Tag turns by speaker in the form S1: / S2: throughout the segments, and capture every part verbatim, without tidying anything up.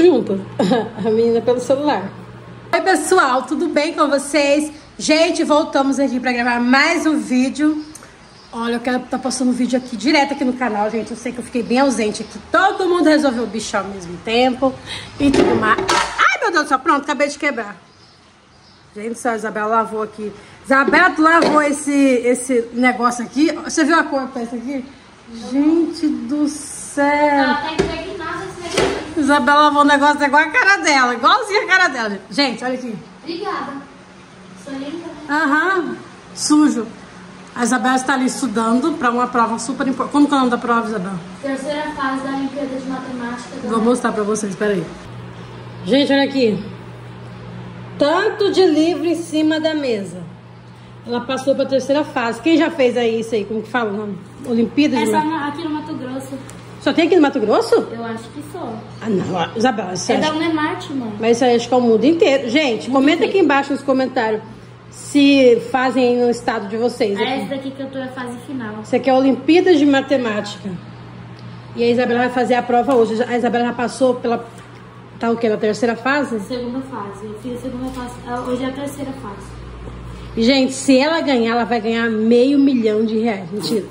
S1: junto. A menina pelo celular. Oi, pessoal, tudo bem com vocês? Gente, voltamos aqui pra gravar mais um vídeo. Olha, eu quero estar postando um vídeo aqui, direto aqui no canal, gente. Eu sei que eu fiquei bem ausente aqui. Todo mundo resolveu bichar ao mesmo tempo. E tudo mais. Ai, meu Deus do céu, pronto, acabei de quebrar. Gente, só a Isabela lavou aqui. Isabela, tu lavou esse, esse negócio aqui. Você viu a cor dessa aqui? Gente do céu.
S2: Ela tá impregnada esse negócio.
S1: Isabela lavou o negócio igual a cara dela. Igualzinho a cara dela. Gente, olha aqui.
S2: Obrigada. Sou limpa.
S1: Aham, sujo. A Isabela está ali estudando para uma prova super importante. Como que é o nome da prova, Isabela?
S2: Terceira fase da Olimpíada de Matemática.
S1: Vou mostrar para vocês, peraí. Gente, olha aqui. Tanto de livro em cima da mesa. Ela passou para a terceira fase. Quem já fez aí isso aí? Como que fala o nome? Olimpíada de
S2: É só
S1: Matemática.
S2: aqui no Mato Grosso.
S1: Só tem aqui no Mato Grosso?
S2: Eu acho que só.
S1: Ah, não. Isabela, você
S2: É
S1: acha...
S2: da Unemate, mano.
S1: Mas isso aí acho que é o mundo inteiro. Gente, comenta aqui embaixo nos comentários se fazem aí no estado de vocês.
S2: É
S1: Aqui.
S2: essa daqui que eu tô é a fase final.
S1: Isso aqui é a Olimpíada de Matemática. E a Isabela vai fazer a prova hoje. A Isabela já passou pela... Tá o quê? Na terceira fase?
S2: Segunda fase. Eu fiz a segunda fase. Hoje é a terceira fase.
S1: E, gente, se ela ganhar, ela vai ganhar meio milhão de reais. Mentira.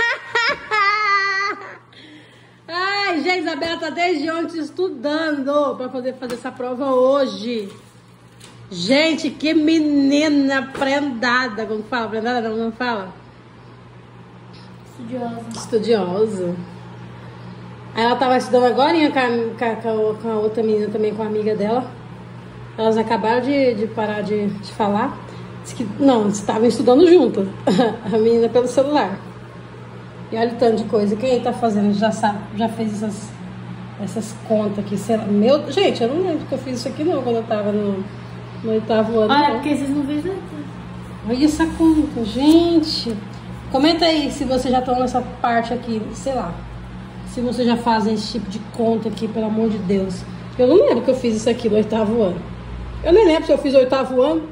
S1: Ai, gente, a Isabela tá desde ontem estudando pra poder fazer essa prova hoje. Gente, que menina prendada. Como fala? Prendada não, não fala?
S2: Estudiosa.
S1: Estudiosa. Aí ela tava estudando agora com a, com, a, com a outra menina também, com a amiga dela. Elas acabaram de, de parar de, de falar. Diz que, não, estavam estudando juntas. A menina pelo celular. E olha o tanto de coisa. Quem aí tá fazendo já sabe, já fez essas, essas contas aqui. Sei lá. Meu, gente, eu não lembro que eu fiz isso aqui não, quando eu tava no, no oitavo ano.
S2: Olha,
S1: não.
S2: porque vocês não viram aqui.
S1: Olha essa conta, gente. Comenta aí se você já estão nessa parte aqui, sei lá. Se você já faz esse tipo de conta aqui, pelo amor de Deus. Eu não lembro que eu fiz isso aqui no oitavo ano. Eu nem lembro se eu fiz o oitavo ano.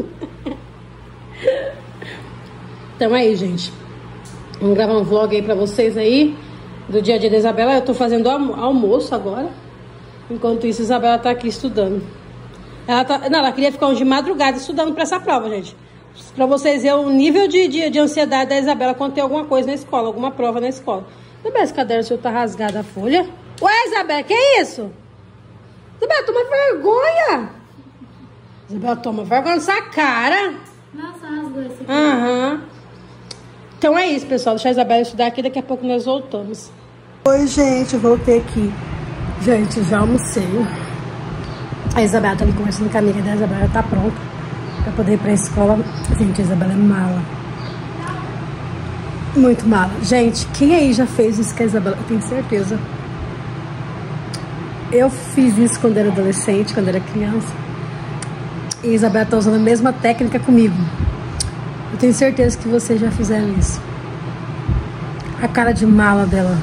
S1: Então aí, gente. Vamos gravar um vlog aí pra vocês aí. Do dia a dia da Isabela. Eu tô fazendo almo almoço agora. Enquanto isso, a Isabela tá aqui estudando. Ela tá... Não, ela queria ficar hoje de madrugada estudando pra essa prova, gente. Pra vocês verem o nível de, de, de ansiedade da Isabela quando tem alguma coisa na escola. Alguma prova na escola. Isabela, esse caderno seu tá rasgado a folha? Ué, Isabela, que é isso? Isabela, toma vergonha. Isabela, toma vergonha nessa cara.
S2: Nossa, rasgou esse aqui.
S1: Aham. Então é isso, pessoal. Deixa a Isabela estudar aqui. Daqui a pouco nós voltamos. Oi, gente. Voltei aqui. Gente, já almocei. A Isabela tá ali conversando com a amiga da Isabela. Tá pronta pra poder ir pra escola. Gente, a Isabela é mala. Muito mala. Gente, quem aí já fez isso com a Isabela? Eu tenho certeza. Eu fiz isso quando era adolescente, quando era criança. E a Isabela tá usando a mesma técnica comigo. Eu tenho certeza que vocês já fizeram isso. A cara de mala dela.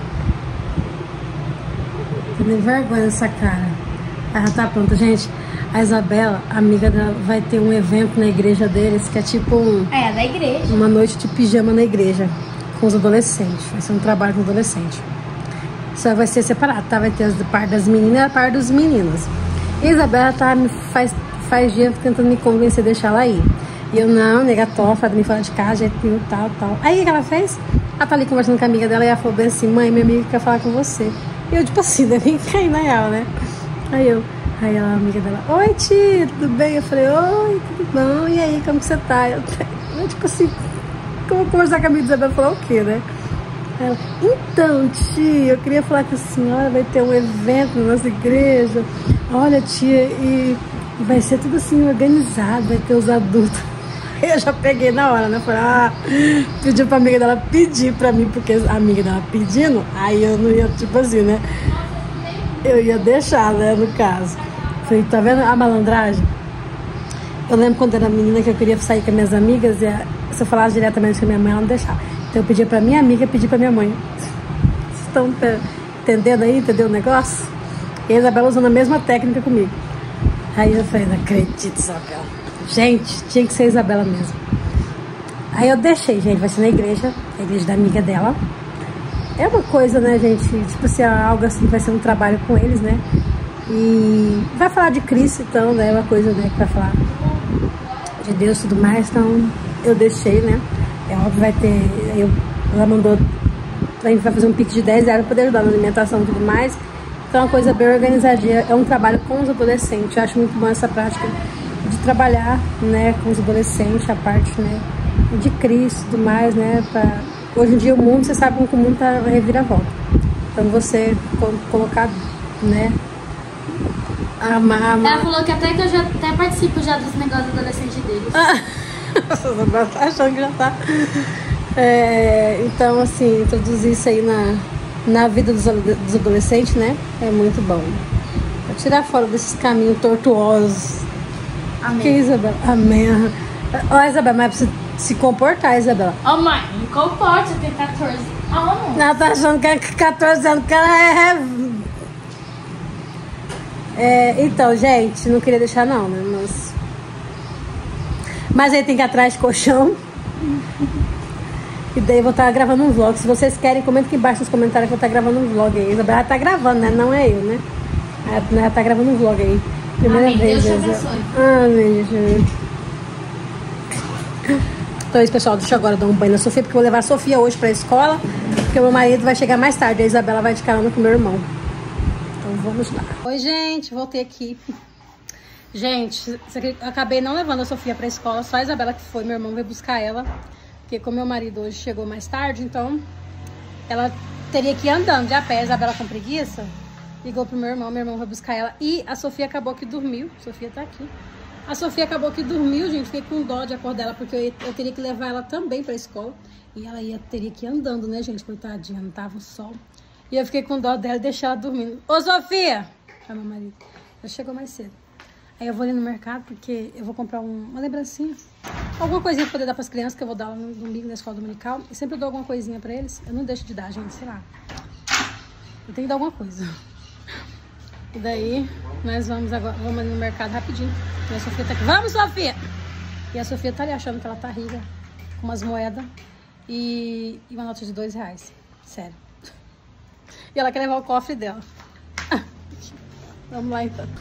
S1: Tô nem vergonha dessa cara. Ah, tá pronto, gente. A Isabela, a amiga dela, vai ter um evento na igreja deles, que é tipo um...
S2: É, da igreja.
S1: Uma noite de pijama na igreja, com os adolescentes. Vai ser um trabalho com adolescente. Só vai ser separado, tá? Vai ter a parte das meninas e a parte dos meninos. E a Isabela tá, faz, faz dia tentando me convencer a deixar ela ir. E eu, não, negatória, me fora de casa, jeito nenhum, tal, tal. Aí o que ela fez? Ela tá ali conversando com a amiga dela e ela falou bem assim, mãe, minha amiga quer falar com você. E eu, tipo assim, nem caí na real, né? Aí eu... Aí ela, a amiga dela, oi, tia, tudo bem? Eu falei, oi, tudo bom? E aí, como que você tá? Eu, eu tipo assim, como eu conversar com a amiga dela, falou o quê, né? Ela, então, tia, eu queria falar que a senhora vai ter um evento na nossa igreja. Olha, tia, e vai ser tudo assim, organizado, vai ter os adultos. Aí eu já peguei na hora, né? Falei, ah, pediu pra amiga dela pedir pra mim, porque a amiga dela pedindo, aí eu não ia, tipo assim, né? Eu ia deixar, né, no caso. Falei, tá vendo a malandragem? Eu lembro quando era menina que eu queria sair com as minhas amigas e se eu falasse diretamente com a minha mãe, ela não deixava. Então eu pedia pra minha amiga pedir pra minha mãe. Vocês estão entendendo aí? Entendeu o negócio? E a Isabela usando a mesma técnica comigo. Aí eu falei, não acredito, Isabela. Gente, tinha que ser a Isabela mesmo. Aí eu deixei, gente, vai ser na igreja, a igreja da amiga dela. É uma coisa, né, gente, tipo assim, algo assim, vai ser um trabalho com eles, né? E vai falar de Cristo, então, né? Uma coisa, né, que vai falar de Deus e tudo mais. Então, eu deixei, né? É óbvio, vai ter... Eu, ela mandou... A gente vai fazer um pix de dez reais para poder ajudar na alimentação e tudo mais. Então, é uma coisa bem organizadinha. É um trabalho com os adolescentes. Eu acho muito bom essa prática de trabalhar, né, com os adolescentes, a parte, né, de Cristo e tudo mais, né? Pra... Hoje em dia, o mundo, você sabe como o mundo tá reviravolta. Então, você colocar, né... Amar, amar.
S2: Ela falou que até que eu já até participo já dos negócios adolescentes deles.
S1: Você tá achando que já tá. É, então, assim, introduzir isso aí na, na vida dos, dos adolescentes, né? É muito bom. Pra tirar fora desses caminhos tortuosos.
S2: Amém.
S1: Que, Isabela? Amém. Ó, oh, Isabela, mas precisa se comportar, Isabela.
S2: Ô, oh, mãe, me comporte, eu tenho quatorze anos.
S1: Ela tá achando que é quatorze anos, que ela é. É, então, gente, não queria deixar não, né? Mas, mas aí tem que ir atrás de colchão. E daí eu vou estar gravando um vlog. Se vocês querem, comenta aqui embaixo nos comentários que eu vou estar gravando um vlog aí. A Isabela tá gravando, né? Não é eu, né? Ela, ela tá gravando um vlog aí. Primeira
S2: Amém.
S1: vez.
S2: Deus te abençoe.
S1: Amém, gente. Então é isso, pessoal. Deixa eu agora dar um banho na Sofia, porque eu vou levar a Sofia hoje pra escola. Porque o meu marido vai chegar mais tarde. A Isabela vai de carona com o meu irmão. Então vamos lá. Oi, gente, voltei aqui. Gente, eu acabei não levando a Sofia pra escola, só a Isabela que foi, meu irmão veio buscar ela. Porque como meu marido hoje chegou mais tarde, então ela teria que ir andando de a pé. A Isabela com preguiça, ligou pro meu irmão, meu irmão vai buscar ela. E a Sofia acabou que dormiu, a Sofia tá aqui. A Sofia acabou que dormiu, gente, fiquei com dó de acordar ela, porque eu, ia, eu teria que levar ela também pra escola. E ela ia, teria que ir andando, né, gente, coitadinha, não tava o sol. E eu fiquei com dó dela e deixei ela dormindo. Ô, Sofia! É meu marido. Ela chegou mais cedo. Aí eu vou ali no mercado, porque eu vou comprar um, uma lembrancinha. Alguma coisinha pra poder dar pras crianças, que eu vou dar lá no domingo na escola dominical. Eu sempre dou alguma coisinha pra eles. Eu não deixo de dar, gente, sei lá. Eu tenho que dar alguma coisa. E daí, nós vamos agora, vamos ali no mercado rapidinho. E a Sofia tá aqui. Vamos, Sofia! E a Sofia tá ali achando que ela tá rica, com umas moedas e, e uma nota de dois reais. Sério. E ela quer levar o cofre dela. Vamos lá, então.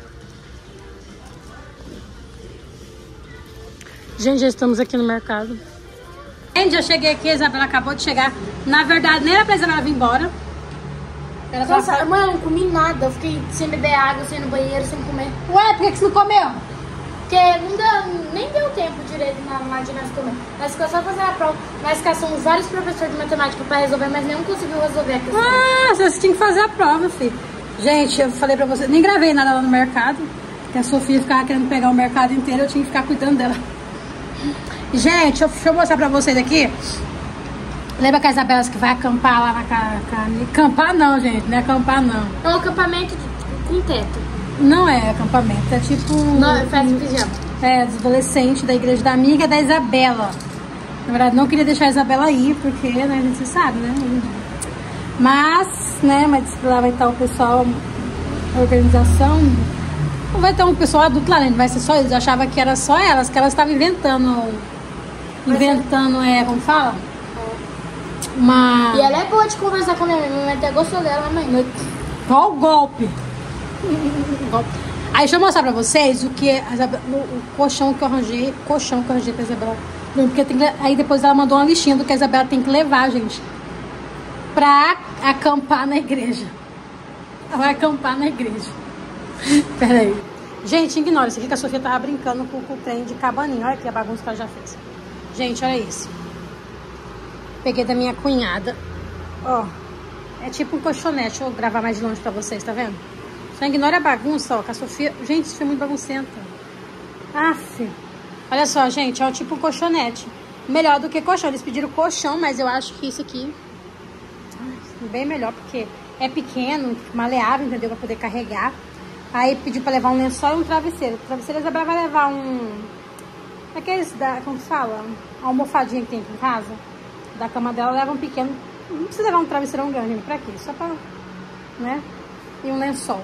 S1: Gente, já estamos aqui no mercado. Gente, eu cheguei aqui, a Isabela acabou de chegar. Na verdade, nem era pra Isabela vir embora.
S2: Ela Nossa, pra... mãe, eu não comi nada. Eu fiquei sem beber água, sem ir no banheiro, sem comer.
S1: Ué, por que, que você não comeu?
S2: Porque não deu, nem deu tempo direito na, na de nós comer. Nós ficamos só fazendo a prova. Nós caçamos vários professores de matemática pra resolver, mas nenhum conseguiu resolver a questão.
S1: Ah, você tinha que fazer a prova, filho. Gente, eu falei pra você, nem gravei nada lá no mercado. Porque a Sofia ficava querendo pegar o mercado inteiro, eu tinha que ficar cuidando dela. Gente, deixa eu mostrar pra vocês aqui. Lembra que a Isabela que vai acampar lá na casa? Acampar não, gente, não é acampar não.
S2: É um acampamento de, com teto.
S1: Não é acampamento, é tipo...
S2: Não, é festa de pijama.
S1: É, dos adolescentes da igreja da amiga da Isabela. Na verdade, não queria deixar a Isabela ir, porque, né, a gente sabe, né? Mas, né, mas lá vai estar o pessoal, a organização... Não vai ter um pessoal adulto lá, né? Vai ser só eles. Eu achava que era só elas, que elas estavam inventando... Inventando, é, como fala? Uma...
S2: E ela é boa de conversar com a minha mãe. Minha mãe até gostou dela, mãe.
S1: Qual o golpe? Aí deixa eu mostrar pra vocês o que a Isabela, o, o colchão que eu arranjei, colchão que eu arranjei pra Isabela. Porque tem que, aí depois ela mandou uma listinha do que a Isabela tem que levar, gente, pra acampar na igreja. Ela vai acampar na igreja. Pera aí. Gente, ignora isso aqui que a Sofia tava brincando com, com o trem de cabaninha. Olha aqui a bagunça que ela já fez. Gente, olha isso. Peguei da minha cunhada. Ó, é tipo um colchonete. Deixa eu gravar mais de longe pra vocês, tá vendo? Só ignora a bagunça, ó, que a Sofia... Gente, isso foi muito baguncenta. Aff. Olha só, gente, é tipo um colchonete. Melhor do que colchão. Eles pediram colchão, mas eu acho que isso aqui... bem melhor, porque é pequeno, maleável, entendeu? Pra poder carregar. Aí pediu pra levar um lençol e um travesseiro. O travesseiro a Isabela vai levar um... Aqueles da... Como se fala? A almofadinha que tem aqui em casa. Da cama dela, leva um pequeno... Não precisa levar um travesseirão grande, pra quê? Só pra... né? E um lençol.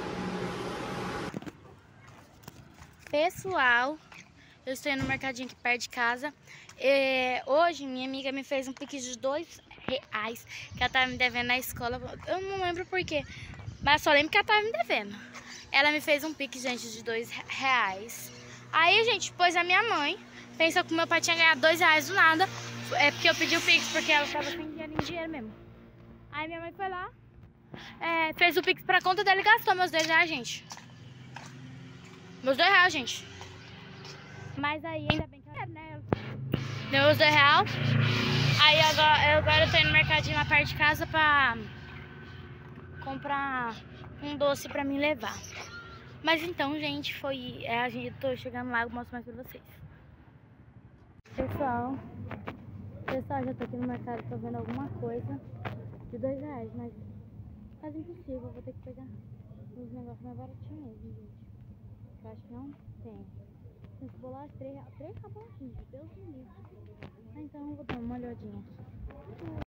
S2: Pessoal, eu estou indo no mercadinho aqui perto de casa. É, hoje minha amiga me fez um pix de dois reais que ela tava me devendo na escola. Eu não lembro por quê. Mas só lembro que ela tava me devendo. Ela me fez um pix, gente, de dois reais. Aí, gente, pôs a minha mãe. Pensa que meu pai tinha ganhado dois reais do nada. É porque eu pedi o pix, porque ela tava sem dinheiro em dinheiro mesmo. Aí minha mãe foi lá, é, fez o pix pra conta dela e gastou meus dois reais, gente. Meus dois reais, gente. Mas aí, ainda bem que ela, né? Deu os dois reais. Aí agora, agora eu tô indo no mercadinho lá perto de casa pra comprar um doce pra mim levar. Mas então, gente, foi... É, a gente, tô chegando lá, eu mostro mais pra vocês. Pessoal, pessoal, já tô aqui no mercado, tô vendo alguma coisa de dois reais, mas quase impossível, eu vou ter que pegar uns negócios mais baratinhos mesmo, gente. Eu acho que não tem. Tem esse bolacha, três reais, três reais, Deus me livre. Ah, então eu vou dar uma olhadinha.